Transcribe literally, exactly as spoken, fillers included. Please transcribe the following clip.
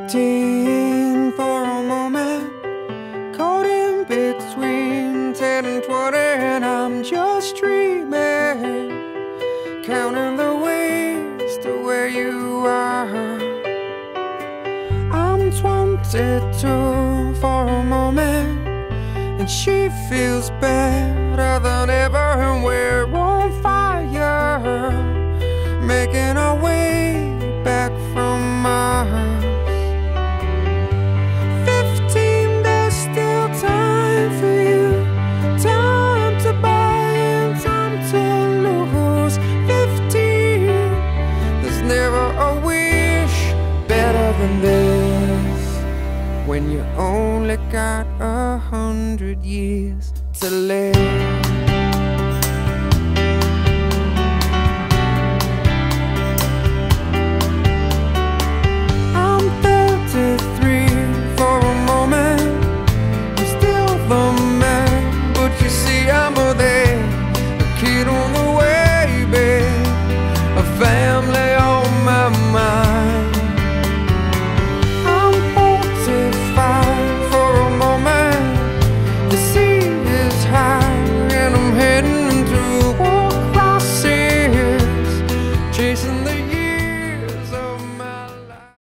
Fifteen for a moment, caught in between ten and twenty, and I'm just dreaming, counting the ways to where you are. I'm twenty-two for a moment, and she feels better than ever, and we're on fire, making our way back from Mars. Fifteen, there's still time for you, time to buy and time to lose. Fifteen, there's never a wish better than this, when you only got a hundred years to live.